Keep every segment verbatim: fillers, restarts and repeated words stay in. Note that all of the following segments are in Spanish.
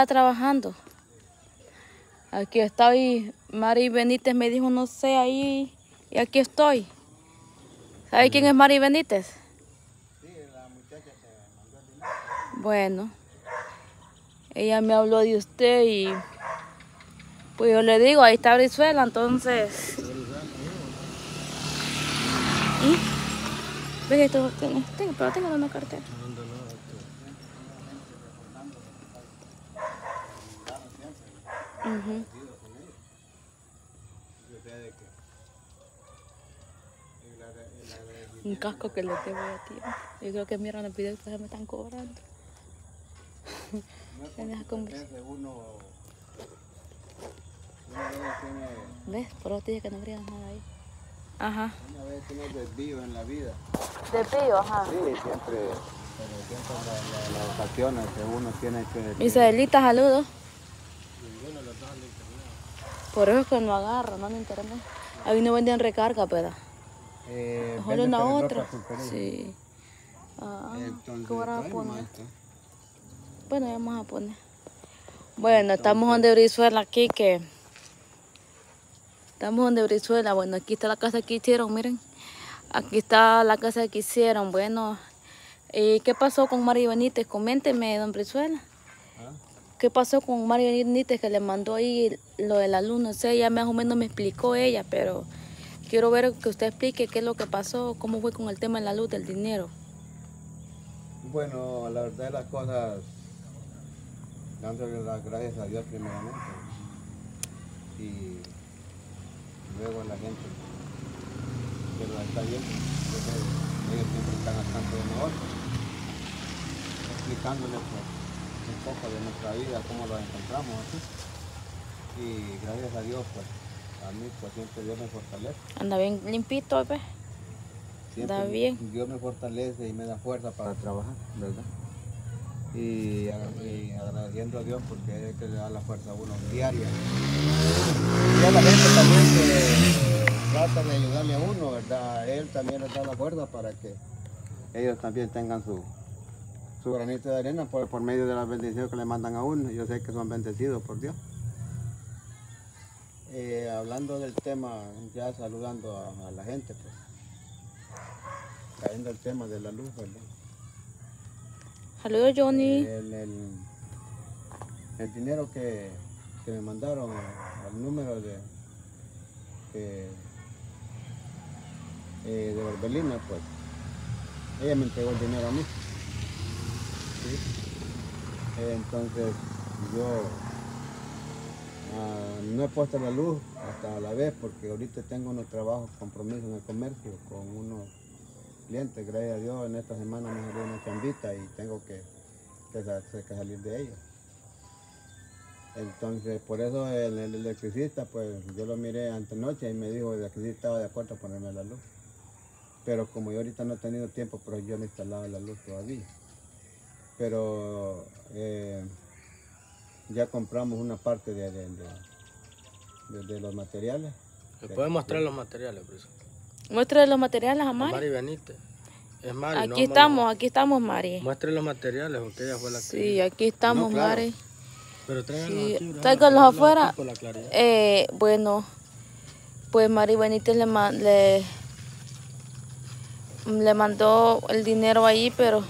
trabajando. Aquí estoy. Mari Benítez me dijo no sé ahí y aquí estoy. ¿Sabe quién es Mari Benítez? Sí, la muchacha que mandó el dinero. Bueno, ella me habló de usted y pues yo le digo, ahí está Brizuela, entonces. ¿Y? Ve esto, tengo, tengo, pero tengo una cartera. Uh-huh. Un casco que le debo a ti. Yo creo que miran los videos que se me están cobrando. No es porque uno, una vez tiene... ¿Ves? Por eso te dije que no abrías nada ahí. Ajá. Una vez tiene desvío en la vida. Desvío, ajá. Sí, siempre, pero siempre las la, la ocasiones que uno tiene que... Isaelita, saludos. Ninguno de los dos le internet. Por eso es que no agarro, no me internet. Ahí no vendían recarga, ¿verdad? Eh, Mejor una otra. Ropa, sí. Ah, entonces, ¿qué van a poner? Maestro. Bueno, vamos a poner. Bueno, entonces, estamos donde Brizuela aquí, que... Estamos donde Brizuela. Bueno, aquí está la casa que hicieron, miren. Aquí está la casa que hicieron. Bueno, ¿y qué pasó con Mari Benítez? Coménteme, don Brizuela. ¿Ah? ¿Qué pasó con Mari Benítez que le mandó ahí lo de la luz? No sé, ya más o menos me explicó ella, pero quiero ver que usted explique qué es lo que pasó, cómo fue con el tema de la luz, del dinero. Bueno, la verdad de las cosas, dándole las gracias a Dios primeramente y luego a la gente que lo está viendo, porque ellos siempre están al tanto de nosotros, explicándoles pues, un poco de nuestra vida, cómo lo encontramos aquí. Y gracias a Dios, pues, a mí pues siempre Dios me fortalece. Anda bien limpito, ¿ves? Anda bien. Dios me fortalece y me da fuerza para trabajar, ¿verdad? Y, y agradeciendo a Dios porque es el que le da la fuerza a uno diaria. Y a la gente también que eh, trata de ayudarle a uno, ¿verdad? Él también les da la fuerza para que ellos también tengan su, su granito de arena por, por medio de las bendiciones que le mandan a uno. Yo sé que son bendecidos por Dios. Eh, hablando del tema, ya saludando a, a la gente, pues, trayendo el tema de la luz, ¿verdad? Saludos, Johnny. El, el, el dinero que, que me mandaron al número de, que, eh, de Orbelina, pues, ella me entregó el dinero a mí. ¿Sí? Entonces, yo uh, no he puesto la luz hasta a la vez porque ahorita tengo unos trabajos, compromisos en el comercio con unos clientes, gracias a Dios, en esta semana me salió una chambita y tengo que, que, que salir de ella. Entonces, por eso el, el electricista, pues yo lo miré antenoche y me dijo que sí estaba de acuerdo a ponerme la luz. Pero como yo ahorita no he tenido tiempo, pero yo no he instalado la luz todavía. Pero eh, ya compramos una parte de, de, de, de, de los materiales. ¿Le puede mostrar los materiales, por eso? Muestre los materiales a Mari. A Mari Benítez. Es Mari, aquí no, estamos, no. aquí estamos, Mari. Muestre los materiales, porque ella fue la que... Sí, aquí estamos, no, claro. Mari. Pero tráiganlos sí, aquí. Tráiganlos afuera. Eh, bueno, pues Mari Benítez le, le, le mandó el dinero ahí, pero...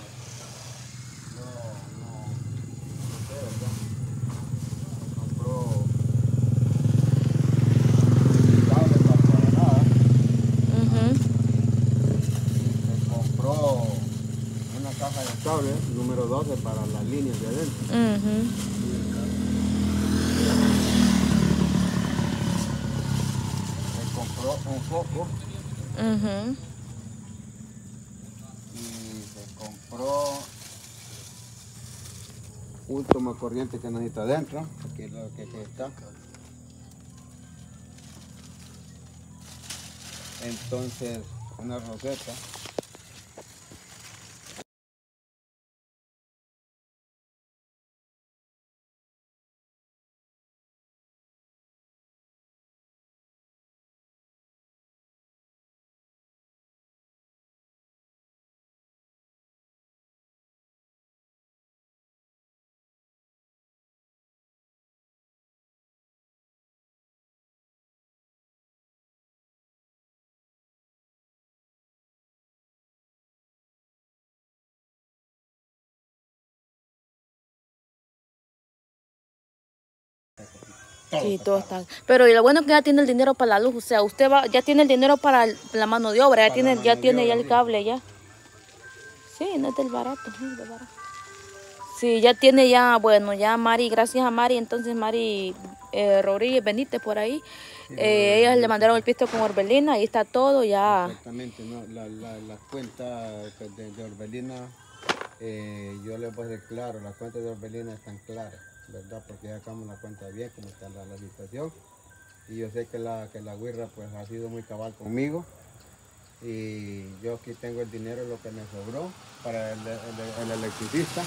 Cable, número doce para las líneas de adentro. Uh-huh. Se compró un foco. Uh-huh. Y se compró un toma corriente que necesita adentro. Aquí es lo que, que está. Entonces, una roseta. todo Sí, está todo caro. está. Pero y lo bueno es que ya tiene el dinero para la luz. O sea, usted va, ya tiene el dinero para el- la mano de obra. Ya Para tiene, la ya mano de tiene ya obra, el sí. cable ya. Sí, no es del barato, no es del barato. Sí, ya tiene ya, bueno, ya Mari, gracias a Mari, entonces Mari eh, Rodríguez Benítez por ahí. Sí, Eh, Mari ellas le Benítez, mandaron sí. el pisto con Orbelina, ahí está todo ya. Exactamente, ¿no? La, la, la cuenta de, de Orbelina, eh, yo les voy a decir claro, la cuenta de Orbelina están claras, ¿verdad? Porque ya sacamos la cuenta bien, como está la, la situación. Y yo sé que la, que la güirra pues ha sido muy cabal conmigo. Y yo aquí tengo el dinero, lo que me sobró para el, el, el electricista.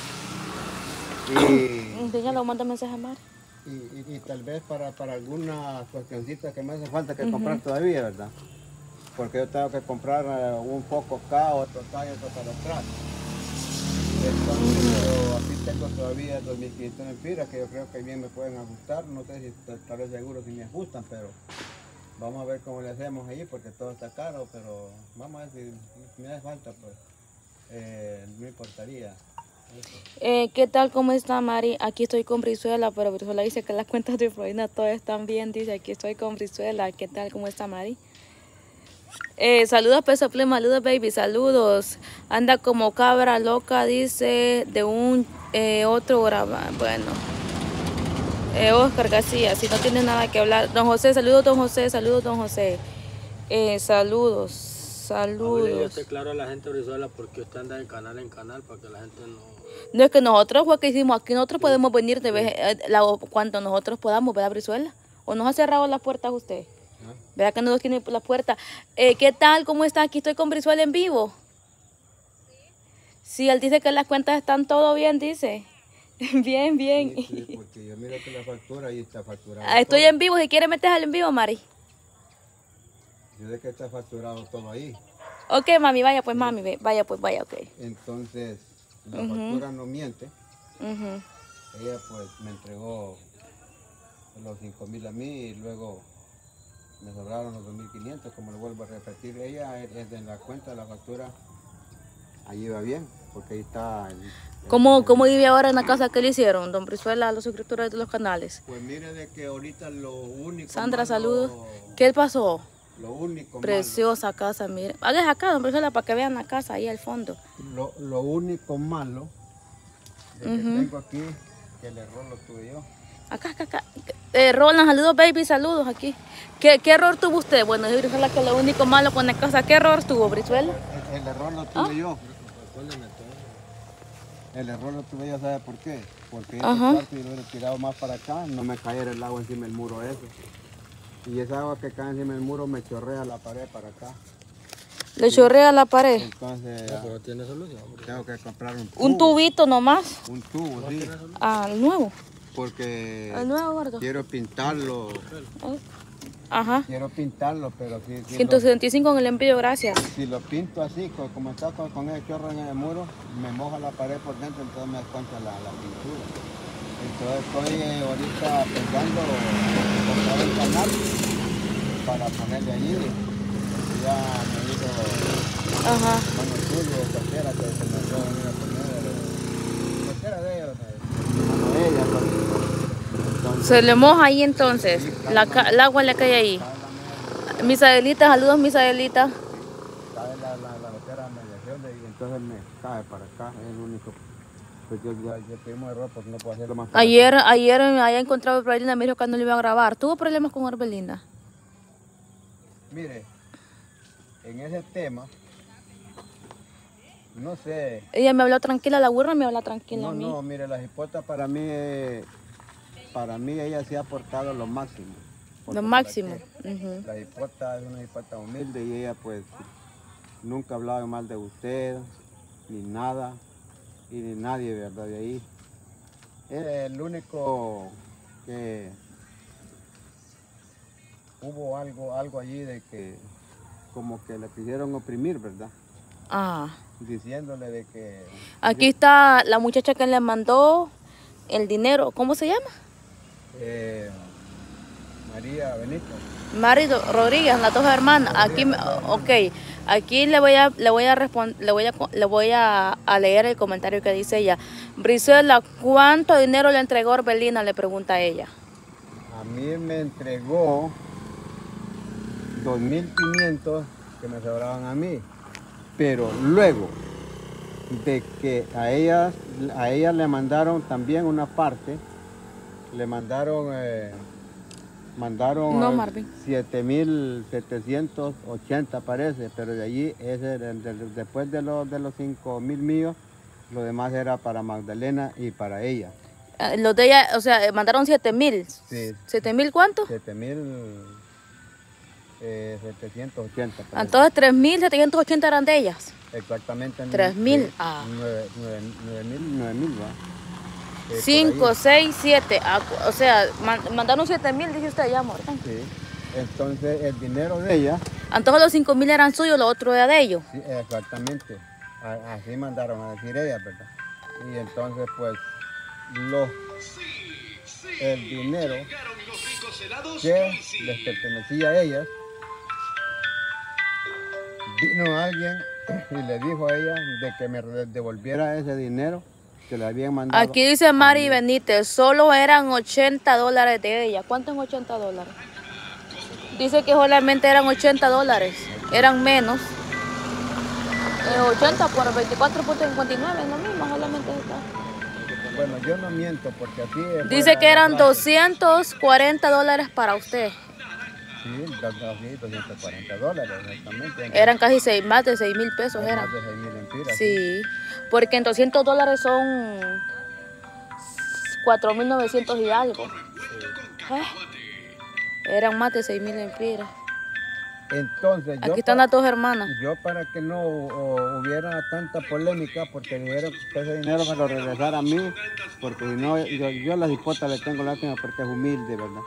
Y, Enseñalo, manda mensaje a Mari. y, y, y tal vez para, para alguna cuestioncita que me hace falta que comprar todavía, ¿verdad? Porque yo tengo que comprar eh, un foco acá, otro acá y otro para atrás. Entonces yo aquí tengo todavía dos mil quinientos empiras que yo creo que bien me pueden ajustar. No sé si tal vez seguro si me ajustan, pero vamos a ver cómo le hacemos ahí porque todo está caro, pero vamos a ver si, si me hace falta, pues eh, no importaría. Eso. Eh, ¿Qué tal? ¿Cómo está Mari? Aquí estoy con Brizuela, pero Brizuela dice que las cuentas de Florina todas están bien. Dice, aquí estoy con Brizuela. ¿Qué tal? ¿Cómo está Mari? Eh, saludos, Peso Pluma, saludos, baby, saludos. Anda como cabra loca, dice, de un eh, otro graba. Bueno, eh, Oscar García, si no tiene nada que hablar. Don José, saludos, don José, saludos, don José. Eh, saludos, Hable y saludos. esté claro a la gente de Brizuela porque usted anda de canal en canal para que la gente no... No es que nosotros, fue que hicimos aquí, nosotros podemos venir de vez, eh, la, cuando nosotros podamos, ¿verdad, Brizuela? ¿O nos ha cerrado las puertas usted? ¿Ah? ¿Verdad que no nos tiene la puerta? Eh, ¿Qué tal? ¿Cómo está? Aquí estoy con Brizuela en vivo. Sí, él dice que las cuentas están todo bien, dice. Bien, bien. Sí, sí, porque yo miro que la factura ahí está facturada. Ah, estoy todo. en vivo, si quiere meterse en vivo, Mari. Yo sé que está facturado todo ahí. Ok, mami, vaya pues, mami, ve, vaya pues, vaya, ok. Entonces, la Ujú. factura no miente. Ujú. Ella pues me entregó los cinco mil a mí y luego me sobraron los dos mil quinientos, como le vuelvo a repetir. Ella es es de la cuenta de la factura, allí va bien, porque ahí está... el- el- ¿Cómo, el- ¿Cómo vive ahora en la casa que le hicieron, don Brizuela, a los suscriptores de los canales? Pues mire de que ahorita lo único Sandra, malo- saludos. ¿Qué pasó? Lo único Preciosa casa, mire. Hágase acá, don Brizuela, para que vean la casa ahí al fondo. malo, lo, lo único malo de que Ujú. tengo aquí, que el error lo tuve yo. Acá, acá, acá. Eh, Roland, saludos, baby, saludos aquí. ¿Qué, ¿Qué error tuvo usted? Bueno, es Brizuela que lo único malo con la casa. ¿Qué error tuvo, Brizuela? El, el error lo tuve ¿Ah? yo. El error lo tuve yo, ¿sabe por qué? Porque este Ajá. cuarto yo lo hubiera tirado más para acá, no me cayera el agua encima del muro ese. Y esa agua que cae encima del muro me chorrea la pared para acá. Le chorrea la pared. Entonces No, pero tiene solución. hombre. tengo que comprar un tubo. Un tubito nomás. Un tubo, sí. Ah, el nuevo. Porque El nuevo, gordo. quiero pintarlo. Ajá. Quiero pintarlo, pero si, si, ciento lo, setenta y cinco en el envío, gracias. si lo pinto así, co- como está con, con el chorro en el muro, me moja la pared por dentro, entonces me desconcha la, la pintura. Entonces estoy eh, ahorita pensando comprar el canal para ponerle allí. Ya me dijo, Ajá. mano tuyo, cualquiera que se me pueda venir a poner, eh, cualquiera de ellos, eh, mano de ella, pues. Entonces, Se le moja ahí entonces. La, ca- el agua le cae ahí. cae la Mis Adelita, saludos, mis Adelita. cae la, la, la gotera a mediación y entonces me cae para acá, es el único. Pues yo, ya, yo tuvimos error porque no puedo hacerlo más para Ayer, acá. ayer me había encontrado a Orbelina, me dijo que no le iba a grabar. ¿Tuvo problemas con Orbelina? Mire, en ese tema, no sé, Ella me habló tranquila, la burra me habla tranquila no, a mí. no, mire, la hipota para mí, eh, para mí ella sí ha aportado lo máximo. Porque Lo ¿para máximo. qué? Ujú. La hipota es una hipota humilde y ella pues nunca ha hablado mal de usted, ni nada, y ni nadie, ¿verdad? De ahí. El único que hubo algo, algo allí de que como que le quisieron oprimir, ¿verdad? Ah. Diciéndole de que... Aquí está la muchacha que le mandó el dinero. ¿Cómo se llama? eh, María Benito. Mari Do- Rodríguez, las dos hermanas. Aquí, me- ok, aquí le voy a, le voy a responder, le voy a, co- le voy a, a leer el comentario que dice ella. Brizuela, ¿cuánto dinero le entregó Orbelina? Le pregunta ella. a mí me entregó dos mil quinientos que me sobraban a mí, pero luego de que a ellas, a ellas le mandaron también una parte, le mandaron, eh, mandaron No, Marvin. siete mil setecientos ochenta parece, pero de allí, ese, de, de, después de los, de los cinco mil míos, lo demás era para Magdalena y para ella. Eh, Los de ella, o sea, mandaron siete mil. Sí. ¿siete mil cuánto? siete mil setecientos ochenta. parece. Entonces tres mil setecientos ochenta eran de ellas. Exactamente. tres mil. Sí, Ah. nueve mil, nueve mil, va. Eh, cinco, por ahí. seis, siete. O sea, man- mandaron siete mil, dice usted ya, amor. Sí. Entonces el dinero de ella, Entonces los cinco mil eran suyos, lo otro era de ellos. sí, exactamente, a- así mandaron a decir ella, ¿verdad? Y entonces pues los, el dinero que les pertenecía a ellas, vino alguien y le dijo a ella de que me devolviera ese dinero que le habían mandado. Aquí dice Mari Benítez, solo eran ochenta dólares de ella. ¿Cuánto es ochenta dólares? Dice que solamente eran ochenta dólares, eran menos. Eh, ochenta por veinticuatro punto cincuenta y nueve, es lo mismo, solamente está. Bueno, yo no miento porque aquí... es Dice buena que eran la clase. doscientos cuarenta dólares para usted. Sí, do- do- sí, doscientos cuarenta dólares, exactamente. Eran casi seis, más de seis mil pesos. Más Eran. de seis mil empiras. Sí, porque en doscientos dólares son cuatro mil novecientos y algo. Eh, Eran más de seis mil empiras. Entonces, yo Aquí están pa- las dos hermanas. Yo para que no o, hubiera tanta polémica, porque dijeron que ese dinero me lo regresara a mí, porque si no, yo, yo a la hipota le tengo lástima porque es humilde, ¿verdad?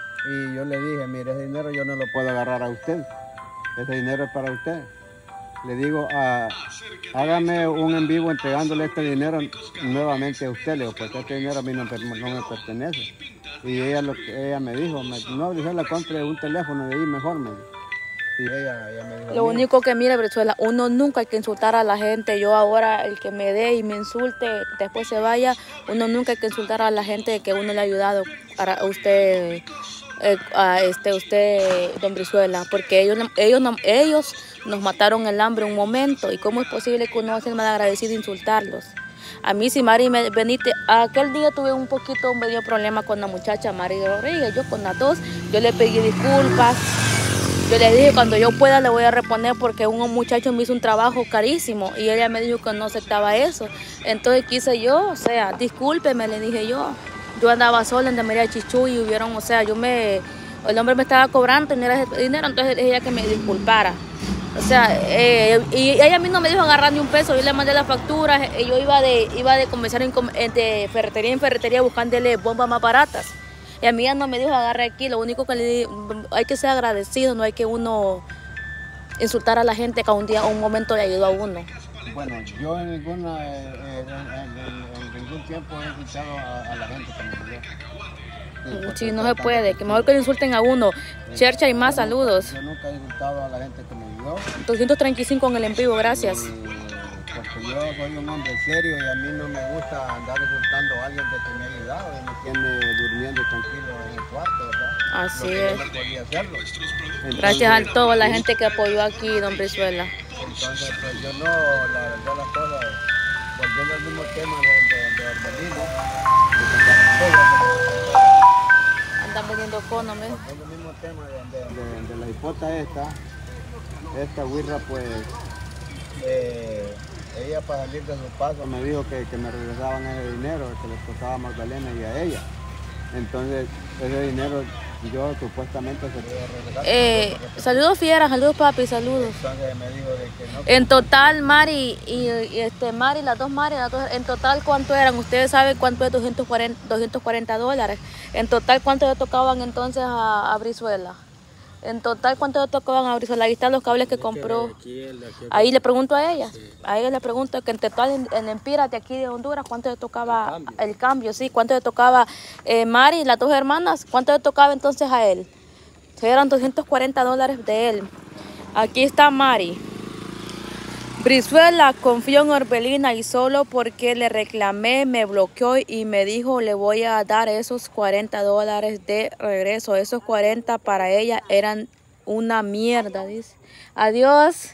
Y yo le dije, mire, ese dinero yo no lo puedo agarrar a usted, ese dinero es para usted. Le digo, ah, hágame un en vivo entregándole este dinero nuevamente a usted, le digo, porque este dinero a mí no, no me pertenece. Y ella, lo que, ella me dijo, me, no, yo le compre un teléfono de ahí mejor, me dijo. Y ella, ella me dijo, Lo "Mira, único que mire, Venezuela, uno nunca hay que insultar a la gente. Yo ahora, el que me dé y me insulte, después se vaya, uno nunca hay que insultar a la gente que uno le ha ayudado a usted, eh, a este, usted, don Brizuela, porque ellos, ellos, no- ellos nos mataron el hambre un momento. ¿Y cómo es posible que uno sea malagradecido e insultarlos? A mí, si Mari me- Benítez, aquel día tuve un poquito, un medio problema con la muchacha Mari Rodríguez, yo con las dos, yo le pedí disculpas. Yo le dije, cuando yo pueda le voy a reponer porque un muchacho me hizo un trabajo carísimo y ella me dijo que no aceptaba eso. Entonces quise yo, o sea, discúlpeme, le dije yo. Yo andaba sola en María Chichú y hubieron, o sea, yo me, el hombre me estaba cobrando y no era ese dinero, entonces ella que me disculpara. O sea, eh, y ella a mí no me dijo agarrar ni un peso, yo le mandé las facturas, y yo iba de, iba de comerciar en, com- de ferretería en ferretería buscándole bombas más baratas. Y a mí ya no me dijo agarre aquí, lo único que le di, hay que ser agradecido, no hay que uno insultar a la gente que un día, un momento le ayudó a uno. bueno, yo en, ninguna, eh, eh, en, en- en ningún tiempo he insultado a, a la gente que me ayudó. Sí, porque Si no fue se tanto puede, que- que mejor que le insulten a uno. Chercha y más Yo nunca- saludos. Yo nunca he insultado a la gente que me ayudó. doscientos treinta y cinco en el en vivo, gracias. Y, porque yo soy un hombre serio y a mí no me gusta andar insultando a alguien de que me ha ayudado y me tiene durmiendo tranquilo en el cuarto, ¿verdad? Así Lo que yo es. no podía hacerlo. Gracias a Entonces, toda la gente que apoyó aquí, don Brizuela. Entonces, pues yo no, la verdad las cosas, volviendo al mismo tema de, de, de Orbelino, Andan vendiendo cono, ¿ves? volviendo al mismo tema de, de, de, de la hipota esta, esta guirra pues, eh, ella para salir de su paso me dijo que, que me regresaban ese dinero que les costaba a Magdalena y a ella. Entonces, ese dinero yo supuestamente se lo iba a regresar. Eh, saludos Fiera, saludos papi, saludos. Entonces me dijo de que no. En total, Mari y, y este Mari, las dos Mari, las dos, en total cuánto eran, ustedes saben cuánto es doscientos cuarenta dólares. En total cuánto le tocaban entonces a, a Brizuela. En total cuánto le tocaban a Brizuela. Ahí están los cables que compró. Ahí le pregunto a ella, a ella le pregunto que en total en, en Empiras de aquí de Honduras, cuánto le tocaba el cambio, el cambio sí, cuánto le tocaba eh, Mari, las dos hermanas, cuánto le tocaba entonces a él. Eran doscientos cuarenta dólares de él. Aquí está Mari. Brizuela confió en Orbelina y solo porque le reclamé me bloqueó y me dijo le voy a dar esos cuarenta dólares de regreso. Esos cuarenta para ella eran una mierda, dice. Adiós.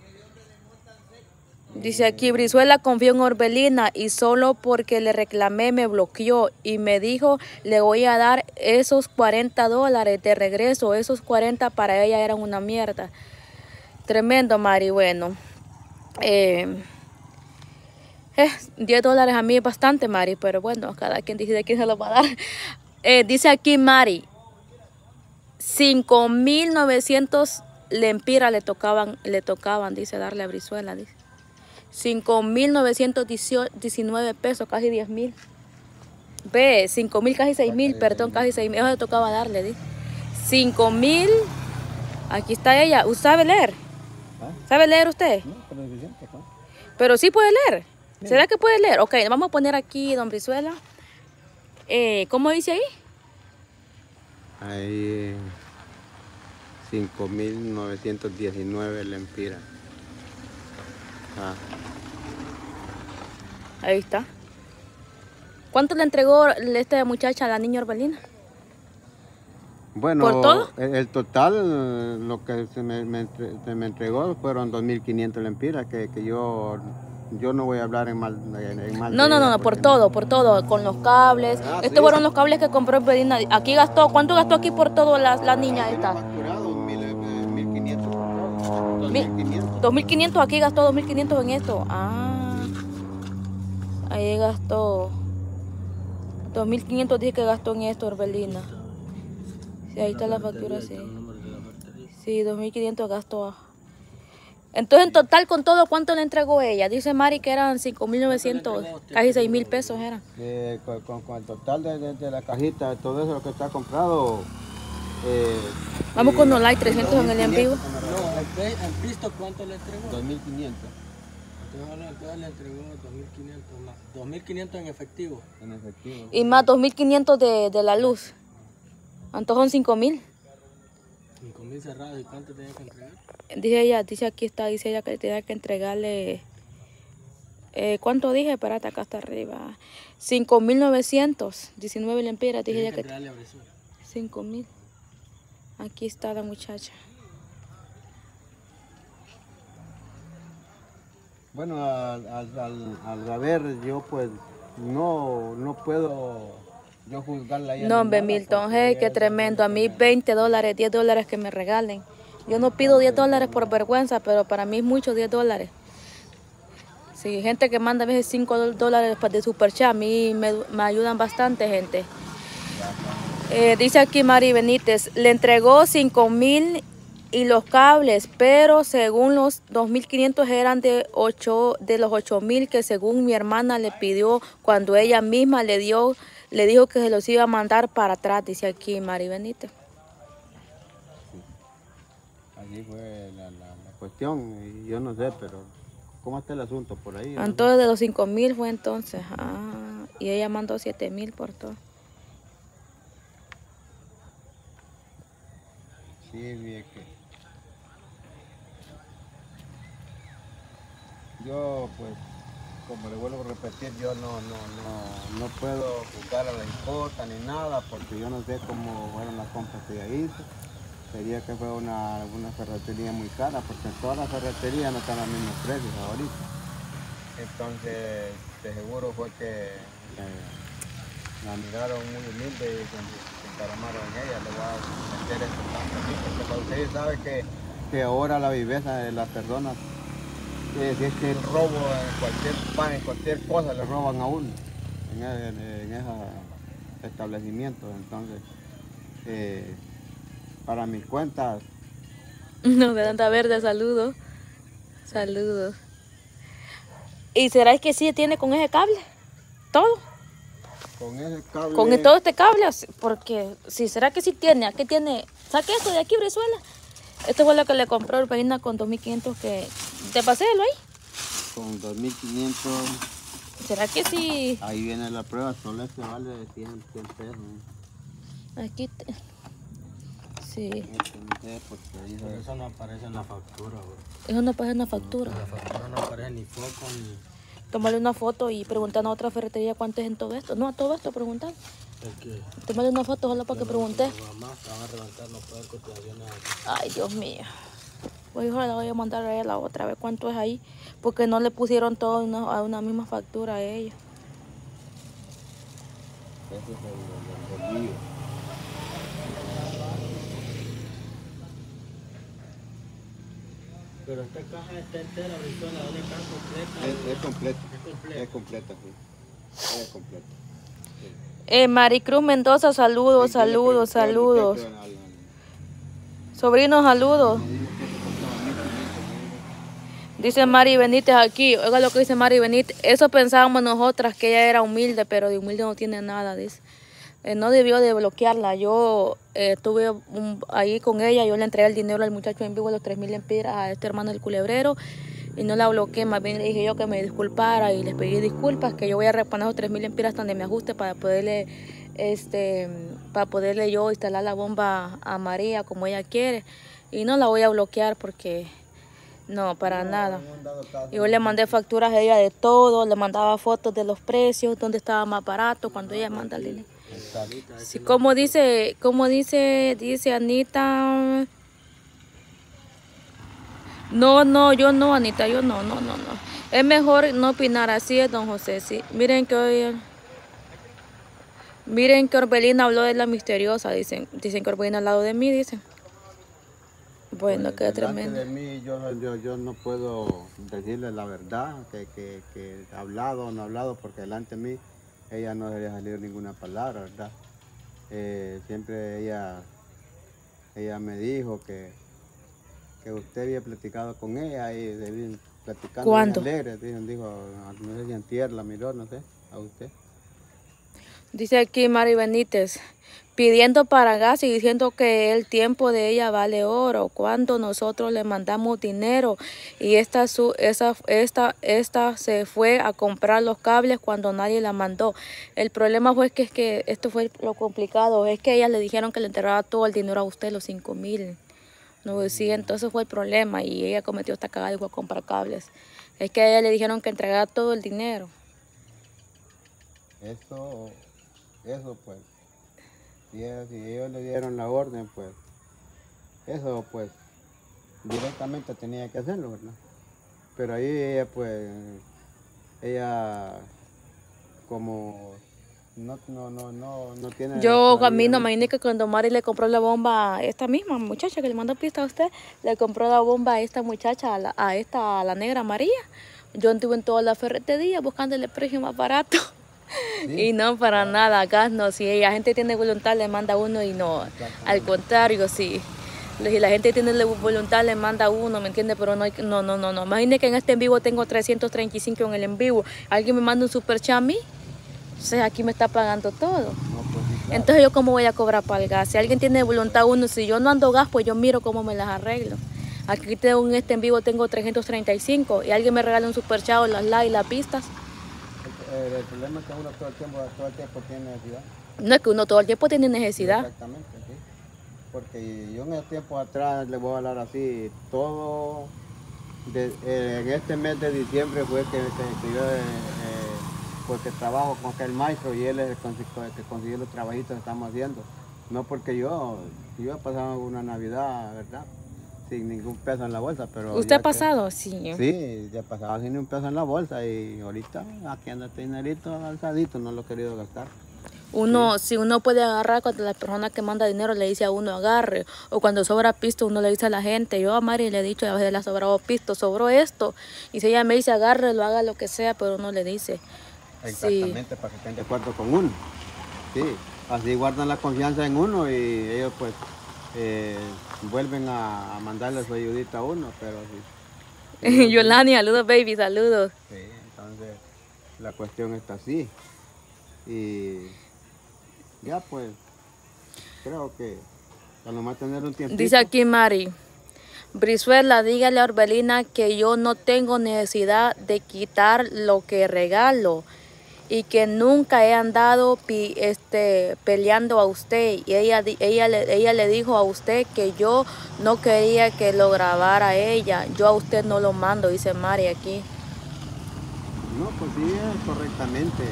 Dice aquí, Brizuela confió en Orbelina y solo porque le reclamé me bloqueó y me dijo le voy a dar esos cuarenta dólares de regreso. Esos cuarenta para ella eran una mierda. Tremendo, Mari. Bueno, eh, eh, diez dólares a mí es bastante, Mari, pero bueno, cada quien decide quién se los va a dar. Eh, dice aquí, Mari, cinco mil novecientos lempiras le tocaban, le tocaban, dice, darle a Brizuela, dice. cinco mil novecientos diecinueve pesos, casi diez mil. Ve, cinco mil, casi seis mil, perdón, casi seis mil. Eso le tocaba darle, dice. cinco mil. Aquí está ella. ¿Usted sabe leer? ¿Ah? ¿Sabe leer usted? No, pero es suficiente, ¿no? Pero sí puede leer. Sí. ¿Será que puede leer? Ok, vamos a poner aquí, don Brizuela. Eh, ¿Cómo dice ahí? Ahí cinco mil novecientos diecinueve lempiras. Ah. Ahí está. ¿Cuánto le entregó esta muchacha a la niña Orbelina? Bueno, ¿por todo? El, el total, lo que se me, me, se me entregó fueron dos mil quinientos lempiras, que, que yo, yo no voy a hablar en mal, en mal No, no, no, no, por todo, por todo, con los cables. Ah, Estos sí. fueron los cables que compró Orbelina. Aquí gastó, ¿cuánto gastó aquí por todo la, la niña esta? mil quinientos. dos mil quinientos, aquí gastó dos mil quinientos en esto. Ah, ahí gastó dos mil quinientos, dije que gastó en esto Orbelina. Sí, ahí está la factura, sí. Sí, dos mil quinientos gastó. Entonces, en total, con todo, ¿cuánto le entregó ella? Dice Mari que eran cinco mil novecientos, casi seis mil pesos eran. Eh, con, con, con el total de, de, de la cajita, todo eso lo que está comprado. Eh, Vamos con los like trescientos en el en vivo. No, el pisto, ¿cuánto le entregó? dos mil quinientos. Entonces le entregó dos mil quinientos más. dos mil quinientos en efectivo. En efectivo. Y más dos mil quinientos de, de la luz. Entonces son cinco mil. cinco mil cerrados. ¿Y cuánto tenía que entregar? Dice ella, dice aquí está, dice ella que tenía que entregarle. Eh, ¿Cuánto dije? Espérate, acá está arriba. cinco mil novecientos diecinueve lempiras, dije ella que. cinco mil. Aquí está la muchacha. Bueno, al, al, al, al saber, yo pues no, no puedo yo juzgarla. No, hombre, Milton, hey, qué tremendo. A mí veinte dólares, diez dólares que me regalen. Yo no pido diez dólares por vergüenza, pero para mí es mucho diez dólares. Sí, gente que manda a veces cinco dólares de super chat, a mí me, me ayudan bastante, gente. Eh, dice aquí Mari Benítez, le entregó cinco mil y los cables, pero según los dos mil quinientos eran de, ocho, de los ocho mil que según mi hermana le pidió cuando ella misma le dio, le dijo que se los iba a mandar para atrás, dice aquí Mari Benítez. Allí fue la, la, la cuestión, y yo no sé, pero ¿cómo está el asunto por ahí? Entonces de los cinco mil fue entonces, ah, y ella mandó siete mil por todo. Sí, bien que yo pues, como le vuelvo a repetir, yo no, no, no, no puedo juzgar a la esposa ni nada, porque yo no sé cómo fueron las compras que ella hizo. Sería que fue una, una ferretería muy cara, porque todas las ferreterías no están a los mismos precios ahorita. Entonces, de seguro fue que eh, la miraron muy humilde y se encaramaron en ella. Le voy a meter esto tanto aquí, porque usted sabe que, que ahora la viveza de las personas, eh, si es que el robo en cualquier pan, en cualquier cosa le roban a uno en, en, en esos establecimientos. Entonces, eh, para mis cuentas. No, de tanta verde, saludos. Saludos. ¿Y será que sí tiene con ese cable? ¿Todo? Con ese cable. Con todo este cable, porque si será que sí tiene, aquí tiene. Saque esto de aquí, Brizuela. Esto fue lo que le compró Orbelina con dos mil quinientos que. ¿Te pasélo ahí? Con dos mil quinientos. ¿Será que sí? Ahí viene la prueba, solo este vale de cien pesos. Aquí. Te... Sí. Entonces, porque dijo, Pero eso no aparece en la factura, bro. Eso no aparece en la factura. En la factura no aparece ni foco ni... Tomarle una foto y preguntar a otra ferretería cuánto es en todo esto. No, a todo esto preguntar. ¿El qué? Tomarle una foto solo para que pregunte. Mamá, te van a levantar los puercos cotizaciones aquí. Ay, Dios mío. Pues yo la voy a mandar a ella otra vez cuánto es ahí. Porque no le pusieron todo a una, a una misma factura a ella. ese es el, el, el, el lío. Pero esta caja está entera, Brizuela, ¿dónde está completa? Es, es completa. Es completa. Es completa, sí. Es completa. Sí. Eh, Maricruz Mendoza, saludos, Sí, yo le saludos, pregunté al saludos. muchacho, al- al- Sobrinos, saludos. me dijo que eso costaba mil quinientos, me dijo. Dice Mari Benítez aquí. Oiga lo que dice Mari Benítez. Eso pensábamos nosotras, que ella era humilde, pero de humilde no tiene nada, dice. Eh, no debió de bloquearla. Yo eh, estuve un- ahí con ella, yo le entregué el dinero al muchacho en vivo, los tres mil lempiras a este hermano del culebrero, y no la bloqueé. Más bien le dije yo que me disculpara y les pedí disculpas, que yo voy a reponer los tres mil lempiras donde me ajuste para poderle, este, para poderle yo instalar la bomba a María como ella quiere, y no la voy a bloquear porque no, para nada. Yo le mandé facturas a ella de todo, le mandaba fotos de los precios, dónde estaba más barato, cuando ella manda el dinero. Sí, como dice, como dice, dice Anita. No, no, yo no, Anita, yo no, no, no, no. Es mejor no opinar, así es, don José, sí. Miren que hoy, miren que Orbelina habló de la misteriosa, dicen, dicen que Orbelina al lado de mí, dicen. Bueno, Pues, qué delante tremendo. de mí yo, yo, yo no puedo decirle la verdad, que, que, que ha hablado o no ha hablado, porque delante de mí ella no debería salir ninguna palabra, ¿verdad? Eh, siempre ella, ella me dijo que, que usted había platicado con ella y debían platicando ¿Cuándo? bien alegre, dijo, dijo, no sé si antier la miró, no sé, a usted. Dice aquí Mari Benítez, pidiendo para gas y diciendo que el tiempo de ella vale oro, cuando nosotros le mandamos dinero y esta, su, esa, esta, esta se fue a comprar los cables cuando nadie la mandó. El problema fue que, es que esto fue lo complicado, es que ellas le dijeron que le enterraba todo el dinero a usted, los cinco mil novecientos, ese fue el problema y ella cometió esta cagada y fue a comprar cables. Es que a ella le dijeron que entregara todo el dinero. Eso, eso pues, si, ella- si ellos le dieron la orden, pues, eso pues, directamente tenía que hacerlo, ¿verdad? Pero ahí ella pues, ella como no, no, no, no, no tiene... Yo todavía camino, mucho- imagínate que cuando Mari le compró la bomba a esta misma muchacha que le mandó pista a usted, le compró la bomba a esta muchacha, a, la, a esta, a la negra María. Yo anduve en toda la ferretería buscándole el precio más barato. Sí. Y no, para nada, gas no. Si la gente tiene voluntad, le manda uno y no. Al contrario, sí. Si la gente tiene voluntad, le manda uno, ¿me entiende? Pero no, hay- no, no, no, no. Imagínate que en este en vivo tengo trescientos treinta y cinco en el en vivo. Alguien me manda un super chat a mí, entonces aquí me está pagando todo. No, pues, sí, claro. Entonces yo cómo voy a cobrar para el gas. Si alguien tiene voluntad uno, si yo no ando gas, pues yo miro cómo me las arreglo. Aquí tengo en este en vivo tengo trescientos treinta y cinco y alguien me regala un super chat o las likes, las pistas. El, el problema es que uno todo el tiempo, todo el tiempo tiene necesidad. No es que uno todo el tiempo tiene necesidad. Exactamente, sí. Porque yo en el tiempo atrás, le voy a hablar así, todo, de- eh, en este mes de diciembre fue que, que, que yo, eh, eh, porque trabajo con aquel maestro y él es el consi- que consiguió los trabajitos que estamos haciendo. No porque yo, yo he pasado una Navidad, ¿verdad? Sin ningún peso en la bolsa, pero... ¿Usted ya ha que- pasado? Sí. Sí, ya pasaba sin un peso en la bolsa y ahorita aquí anda este dinerito alzadito, no lo he querido gastar. Uno, si uno puede agarrar cuando la persona que manda dinero le dice a uno agarre, o cuando sobra pisto uno le dice a la gente, yo a Mari le he dicho a veces le ha sobrado pisto, sobró esto, y si ella me dice agarre, lo haga lo que sea, pero uno le dice. Exactamente, para que estén de acuerdo con uno. Sí, así guardan la confianza en uno y ellos pues eh, vuelven a, a mandarle su ayudita a uno, pero sí. Sí. Yolani, saludos baby, saludos. Sí, entonces la cuestión está así. Y ya pues, creo que para nomás tener un tiempo. Dice aquí Mari, Brizuela, dígale a Orbelina que yo no tengo necesidad de quitar lo que regalo. y que nunca he andado pi, este, peleando a usted. Y ella, ella, ella le dijo a usted que yo no quería que lo grabara ella. Yo a usted no lo mando, dice Mari aquí. No, pues sí, es correctamente.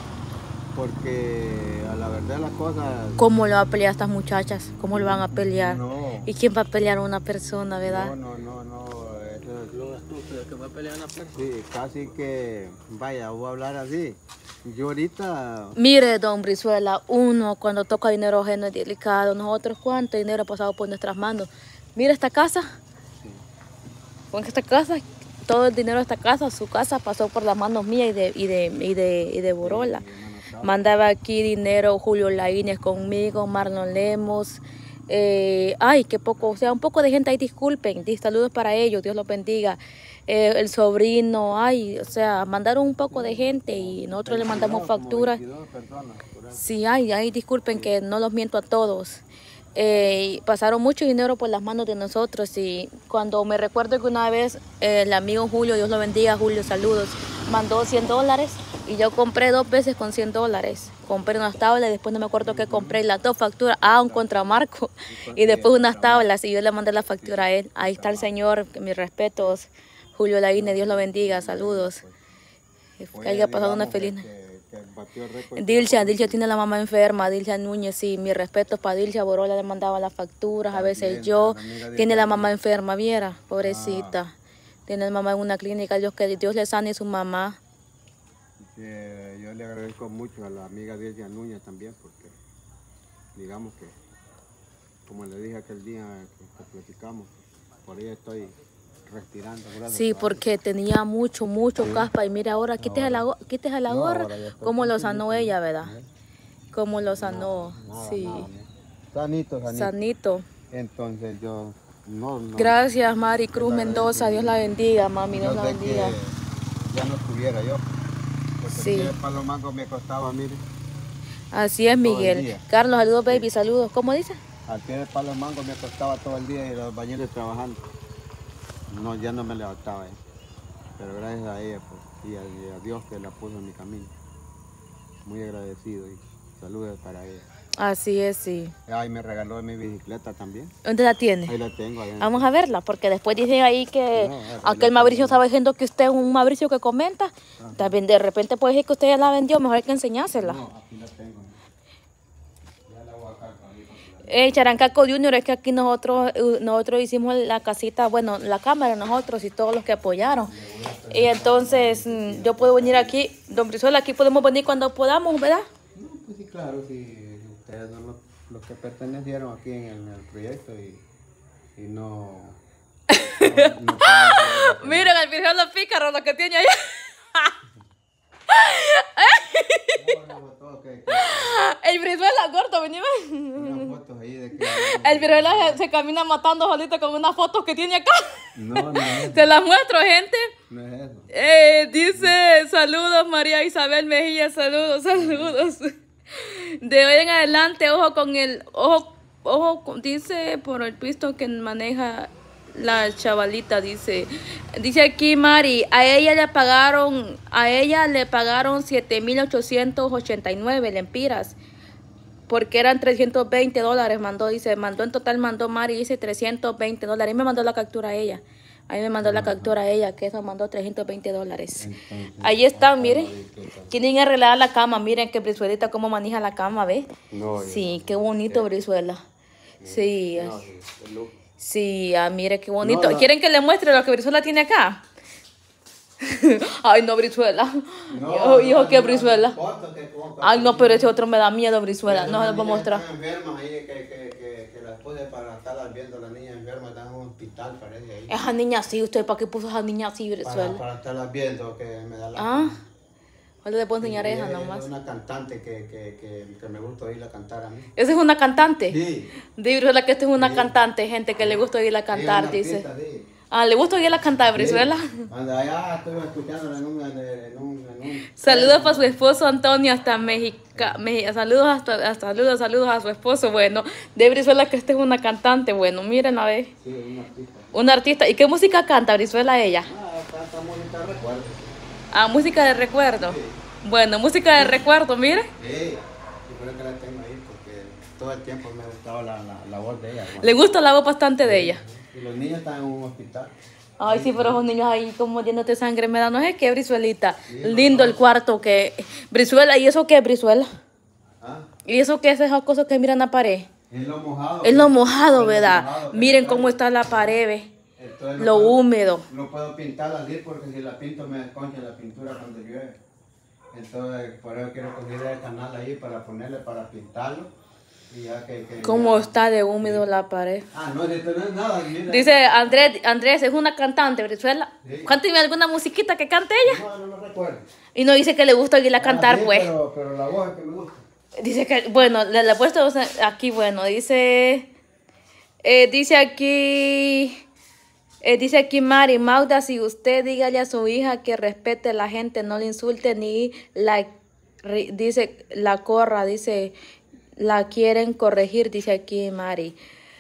Porque a la verdad las cosas... ¿Cómo le va a pelear a estas muchachas? ¿Cómo le van a pelear? No. ¿Y quién va a pelear a una persona, verdad? No, no, no, no. Eso es... Lo estúpido que va a pelear una persona. Sí, casi que... Vaya, voy a hablar así. Yo ahorita... Mire, don Brizuela, uno cuando toca dinero ajeno es delicado. Nosotros, ¿cuánto dinero ha pasado por nuestras manos? Mira esta casa. Sí. Con esta casa, todo el dinero de esta casa, su casa pasó por las manos mías y de, y de, y de, y de Borola. Sí, Mandaba aquí dinero Julio Laínez conmigo, Marlon Lemos. Eh, ay, qué poco, o sea, un poco de gente ahí, disculpen. Saludos para ellos, Dios los bendiga. Eh, el sobrino, ay, o sea, mandaron un poco de gente y nosotros le mandamos facturas. Sí, ay, ay, disculpen que no los miento a todos. Eh, pasaron mucho dinero por las manos de nosotros y cuando me recuerdo que una vez eh, el amigo Julio, Dios lo bendiga, Julio, saludos, mandó cien dólares y yo compré dos veces con cien dólares. Compré unas tablas y después no me acuerdo que compré las dos facturas, ah, un contramarco y después unas tablas y yo le mandé la factura a él. Ahí está el señor, mis respetos, Julio Laínez, Dios lo bendiga, saludos. Que haya pasado una feliz... Dilcia, Dilcia tiene la mamá enferma, Dilcia Núñez, sí, mis respetos para Dilcia, Borola le mandaba las facturas, a veces yo, tiene la mamá enferma, viera, pobrecita, tiene la mamá en una clínica, Dios, que Dios le sane a su mamá. Eh, yo le agradezco mucho a la amiga Dilcia Núñez también, porque digamos que, como le dije aquel día que, que platicamos, por ahí estoy respirando. Sí, porque tenía mucho, mucho caspa y mira ahora, quítese la, quítese la gorra, cómo lo sanó ella, ¿verdad? Cómo lo sanó, nada, sí. Nada, sanito, sanito. Sanito. Entonces yo, no, no. Gracias, Mari Cruz Mendoza, Dios la bendiga, mami, Dios yo la sé bendiga. Que ya no estuviera yo, porque Sí. el palo mango me costaba, mire. Así es, Miguel. Carlos, saludos, baby, saludos. ¿Cómo dice? Al pie del palo mango me costaba todo el día y los bañeros trabajando. No, ya no me levantaba, eh. Pero gracias a ella pues, y, a, y a Dios que la puso en mi camino. Muy agradecido y saludos para ella. Así es, sí. Ay, me regaló mi bicicleta también. ¿Dónde la tiene? Ahí la tengo. Ahí Vamos a verla, porque después dicen ahí que no, ver, aquel Mauricio estaba diciendo que usted es un Mauricio que comenta. Ajá. También de repente puede decir que usted ya la vendió, mejor hay que enseñársela. No, aquí la tengo. Ya la voy a cargar. Eh, Charancaco Junior, es que aquí nosotros nosotros hicimos la casita, bueno, la cámara nosotros y todos los que apoyaron. Y entonces yo puedo venir aquí, don Brizuela, aquí podemos venir cuando podamos, ¿verdad? No, pues sí, claro, sí. Ustedes son los, los que pertenecieron aquí en el, en el proyecto y, y no... no, no miren el Virgen los pícaros, lo que tiene allá. El Brizuela corto, venime. El Brizuela se, se camina matando solito con unas fotos que tiene acá. No, no es eso. Te las muestro, gente. No es eso. Eh, dice, saludos María Isabel Mejía, saludos, saludos. De hoy en adelante, ojo con el, ojo, ojo, dice por el pisto que maneja la chavalita, dice, dice aquí Mari, a ella le pagaron, a ella le pagaron siete mil ochocientos ochenta y nueve lempiras, porque eran trescientos veinte dólares, mandó, dice, mandó en total, mandó Mari, dice trescientos veinte dólares, y me mandó la captura a ella. Ahí me mandó la captura a ella, que eso mandó trescientos veinte dólares. Entonces, ahí están, miren. Tienen arreglada la cama. Miren que Brizuelita cómo maneja la cama, ¿ves? No, sí, qué bonito, sí. Brizuela. Sí. No, sí, sí, ah, mire qué bonito. No, no. ¿Quieren que le muestre lo que Brizuela tiene acá? Ay, no, Brizuela. No, oh, hijo, no, que no, Brizuela. No, que, ay, no, pero ese otro me da miedo, Brizuela. No se lo puedo mostrar. Enfermas ahí, que, que, que, que las puse para estar viendo a la niña enferma, están en un hospital, parece ahí. Esa niña así, ¿usted para qué puso a esa niña así, Brizuela? Para, para estarlas viendo, que me da la... Ah, ¿cuál le puedo enseñar a esa nomás? Es una cantante que, que, que, que me gusta oírla cantar a mí. ¿Esa es una cantante? Sí. Dice Brizuela que esta es una sí. cantante, gente que le gusta oírla cantar, sí, dice. Artista, sí. Ah, ¿le gusta oírla cantar, Brizuela? Sí. Anda, allá estoy escuchándola en un... En un, en un saludos para su esposo Antonio hasta México. Saludos hasta, hasta saludos, saludos a su esposo. Bueno, de Brizuela que esta es una cantante. Bueno, miren a ver. Sí, una artista. Una artista. ¿Y qué música canta Brizuela ella? Ah, canta música de recuerdo. Ah, música de recuerdo. Sí. Bueno, música de recuerdo, mire. Sí, yo creo que la tengo ahí porque todo el tiempo me ha gustado la, la, la voz de ella. Bueno. Le gusta la voz bastante de ella. Y los niños están en un hospital. Ay, sí, pero esos niños ahí como diéndote sangre me da, no sé qué, Brizuelita. Sí, lindo no. El cuarto que... Brizuela, ¿y eso qué, Brizuela? ¿Ah? ¿Y eso qué es esas cosas que miran a la pared? Es lo mojado. Es lo mojado, es ¿verdad? Lo mojado, miren cómo está la pared, ¿ves? Entonces, lo puedo, húmedo. No puedo pintarla así porque si la pinto me desconcha la pintura cuando llueve. Entonces, por eso quiero coger el canal ahí para ponerle, para pintarlo. Y ya que, que ¿Cómo ya... está de húmedo sí. La pared? Ah, no, esto no es nada. Mira. Dice Andrés, Andrés es una cantante, Brizuela. Sí. Cánteme alguna musiquita que cante ella. No, no, no recuerdo. Y no dice que le gusta oírla cantar, ah, sí, pues. Pero, pero la voz es que me gusta. Dice que, bueno, le, le he puesto aquí, bueno, dice, eh, dice aquí... Eh, dice aquí Mari, Magda, si usted dígale a su hija que respete a la gente, no le insulte ni la, dice, la corra, dice, la quieren corregir, dice aquí Mari.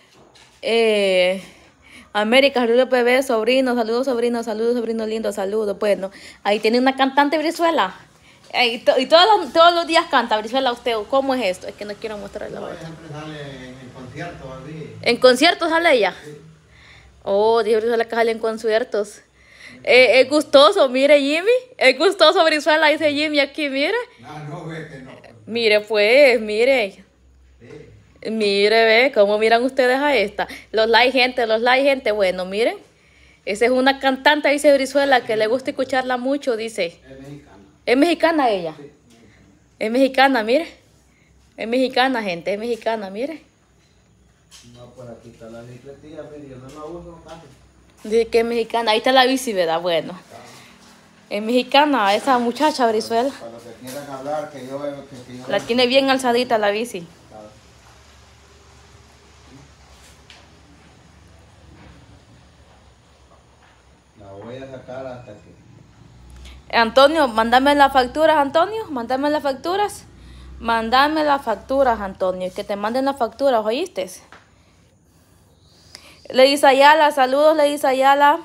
Eh, América, saludos bebé, sobrinos, saludos sobrinos, saludos sobrinos lindos, saludos. Bueno, ahí tiene una cantante Brizuela. Y, to, y todos, los, todos los días canta Brizuela usted. ¿Cómo es esto? Es que no quiero mostrarlo. No, ella siempre sale en conciertos así. ¿En conciertos sale ella? Sí. Oh, dice Brizuela que sale en conciertos. Eh, es gustoso, mire Jimmy. Es gustoso Brizuela, dice Jimmy aquí, mire. No, no, ve que no. Mire pues, mire. Sí. Mire, ve, cómo miran ustedes a esta. Los like gente, los like gente. Bueno, miren. Esa es una cantante, dice Brizuela, que le gusta escucharla mucho, dice. Es mexicana. ¿Es mexicana ella? Sí. Es mexicana, mire. Es mexicana, gente, es mexicana, mire. No, por aquí está la bicicletilla, mire, yo no la uso casi. Dice que es mexicana. Ahí está la bici, ¿verdad? Bueno. Ah. Es mexicana esa muchacha, Brizuela. Para los que quieran hablar, que yo... Que, que yo la tiene bien alzadita la bici. Claro. La voy a sacar hasta que... Antonio, mándame las facturas, Antonio. Mándame las facturas. Mándame las facturas, Antonio. Que te manden las facturas, ¿oíste? Leisa Ayala, saludos, Leisa Ayala.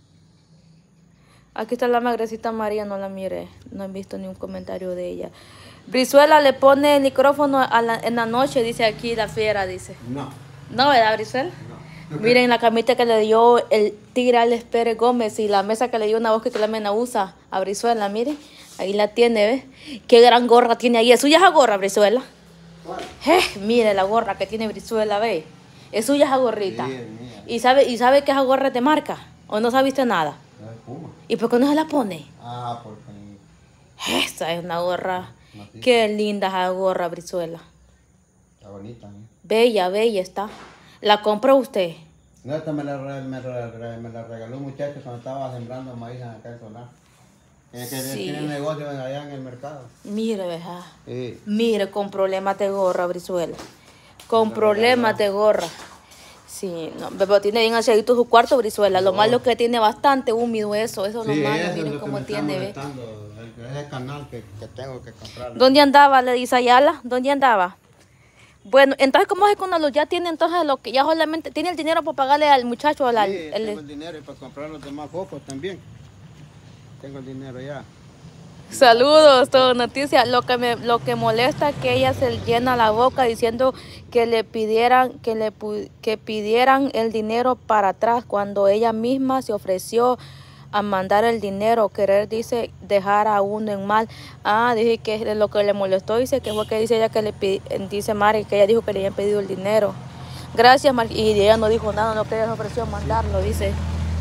Aquí está la magrecita María, no la mire. No he visto ni un comentario de ella. Brizuela le pone el micrófono a la, en la noche, dice aquí la fiera, dice. No. ¿No, verdad, Brizuela? No. Okay. Miren la camita que le dio el tigre Alex Pérez Gómez y la mesa que le dio una voz que la mena usa a Brizuela, miren. Ahí la tiene, ¿ves? Qué gran gorra tiene ahí. ¿Es suya esa gorra, Brizuela? ¿Cuál? Eh, mire la gorra que tiene Brizuela, ¿ve? Es suya esa gorrita. Sí, es mía. ¿Y sabe, ¿Y sabe que esa gorra es de marca? ¿O no sabiste nada? Es Puma. ¿Y por qué no se la pone? Ah, porque... Esa es una gorra. Matita. Qué linda esa gorra, Brizuela. Está bonita, ¿eh? Bella, bella está. ¿La compró usted? No, esta me la, me, la, me la regaló un muchacho cuando estaba sembrando maíz en aquel solar. Es que sí. Tiene negocio allá en el mercado. Mire, veja. Sí. Mire, con problemas de gorra, Brizuela. Con problemas de gorra. Sí, no, pero tiene bien aseadito su cuarto, Brizuela. Lo malo es que tiene bastante húmedo eso. Eso es sí, lo malo. Eso Miren es cómo tiene, ve. Ese canal que, que tengo que comprar. ¿Dónde andaba, le dice Ayala? ¿Dónde andaba? Bueno, entonces, ¿cómo es que uno ya tiene entonces lo que ya solamente tiene el dinero para pagarle al muchacho? Al, sí, el, tengo el dinero y para comprar los demás focos también. Tengo el dinero ya. Saludos, todo noticia. Lo que me lo que molesta es que ella se llena la boca diciendo que le pidieran que le que pidieran el dinero para atrás cuando ella misma se ofreció a mandar el dinero, querer, dice, dejar a uno en mal. Ah, dije que lo que le molestó, dice que fue que dice ella que le pidi, dice Mari, que ella dijo que le habían pedido el dinero. Gracias, Mar, y ella no dijo nada, lo que ella se ofreció a mandarlo, dice.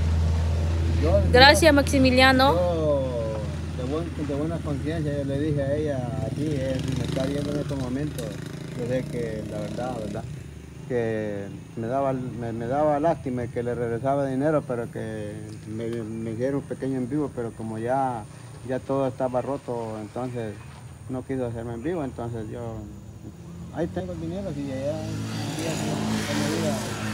Yo, Gracias, yo, Maximiliano. Yo, de, buen, de buena conciencia, yo le dije a ella aquí, ella si me está viendo en estos momentos, yo sé que la verdad, verdad, que me daba, me, me daba lástima que le regresaba dinero, pero que me, me hicieron un pequeño en vivo, pero como ya, ya todo estaba roto, entonces no quiso hacerme en vivo, entonces yo, ahí tengo el dinero, si ella un día que me diga,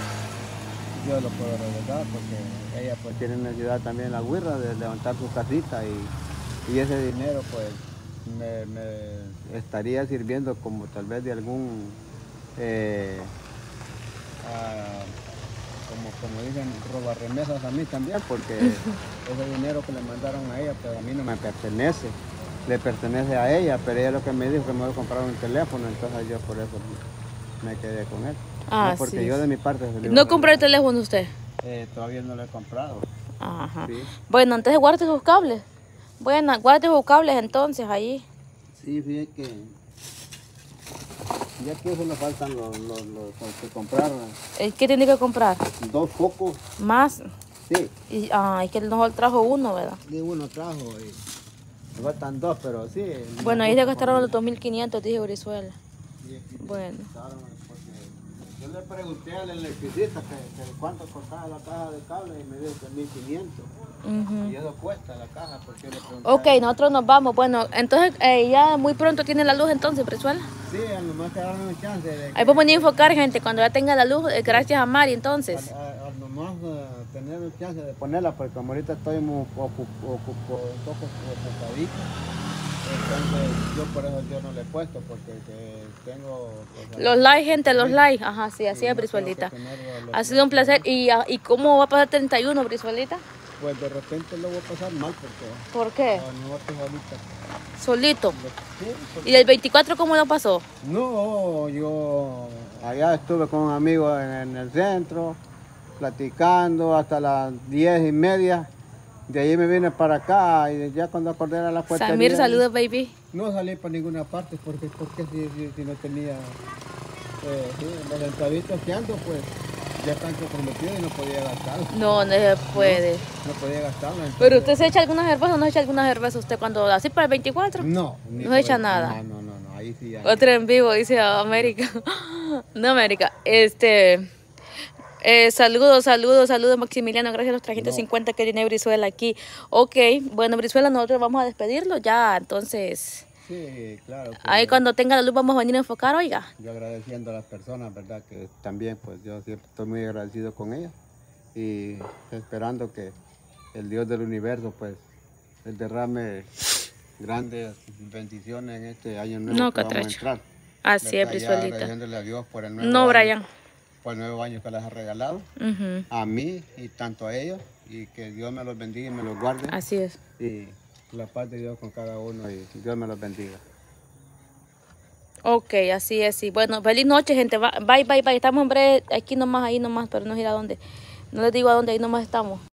yo lo puedo regresar, porque ella pues tiene necesidad también la guirra de levantar su casita y, y ese dinero pues me, me estaría sirviendo como tal vez de algún... Eh, Uh, como, como dicen, robar remesas a mí también, porque ese dinero que le mandaron a ella, pues a mí no me pertenece. le pertenece a ella, pero ella lo que me dijo que me voy a comprar un teléfono, entonces yo por eso me quedé con él. Ah, no, porque sí. yo de mi parte... ¿No compró el teléfono usted? Eh, todavía no lo he comprado. Ajá. Sí. Bueno, entonces guarde sus cables. Bueno, guarde sus cables entonces ahí. Sí, fíjate que... Ya que eso me faltan los, los, los, los que comprar. ¿Qué tiene que comprar? Dos focos. ¿Más? Sí. Y, ah, es que el mejor trajo uno, ¿verdad? Sí, uno trajo y me faltan dos, pero sí. Bueno, ahí le gastaron los dos mil quinientos, dije Brizuela. Sí, Bueno. Yo le pregunté al electricista que, que cuánto costaba la caja de cable y me dijo que mil quinientos. Uh-huh. Y eso cuesta la caja porque le pregunté. Ok, nosotros nos vamos. Bueno, entonces eh, ya muy pronto tiene la luz entonces, Brizuela. Sí, a lo más que darme una chance de que, Ahí vamos a enfocar, gente, cuando ya tenga la luz, eh, gracias a Mari entonces. A, a, a nomás uh, tener una chance de ponerla, porque como ahorita estoy muy ocup, ocup, un poco ocupadito, entonces yo por eso yo no le he puesto, porque que tengo... Pues, los likes, gente, los likes. Ajá, sí, así sí, es, no Brizuelita. los, Ha sido un placer. ¿Y, ¿Y cómo va a pasar treinta y uno, Brizuelita? Pues de repente lo voy a pasar mal, porque... ¿Por qué? No, no estoy ahorita. Solito. Sí, porque... ¿Y el veinticuatro cómo lo pasó? No, yo allá estuve con un amigo en, en el centro, platicando hasta las diez y media. De ahí me vine para acá y ya cuando acordé a la puerta. Samir, saludos, baby. No salí para ninguna parte porque, porque si, si, si no tenía eh, sí, los centavitos que ando, pues ya están comprometidos y no podía gastarlos. No, no se puede. No, no podía gastarlos. Entonces... ¿Pero usted se echa alguna cerveza o no se echa alguna cerveza usted cuando así para el veinticuatro? No. No se echa nada. No, no, no, no, ahí sí. Ahí. Otro en vivo, dice América. No, América. Este... Eh, saludos, saludos, saludos Maximiliano, gracias a los trescientos cincuenta no. que tiene Brizuela aquí. Ok, bueno Brizuela, nosotros vamos a despedirlo ya, entonces... Sí, claro. Pues, ahí cuando tenga la luz vamos a venir a enfocar, oiga. Yo agradeciendo a las personas, ¿verdad? Que también, pues yo siempre estoy muy agradecido con ellas. Y esperando que el Dios del universo, pues, el derrame grandes bendiciones en este año nuevo no, que vamos a entrar. Así es, Brizuelita. Agradeciéndole a Dios por el nuevo no, año. Brian. Por el nuevo año que les ha regalado, uh-huh. a mí y tanto a ellos, y que Dios me los bendiga y me los guarde. Así es. Y la paz de Dios con cada uno y Dios me los bendiga. Ok, así es, sí. Bueno, feliz noche, gente. Bye, bye, bye. Estamos en breve aquí nomás, ahí nomás, pero no sé a dónde. No les digo a dónde, ahí nomás estamos.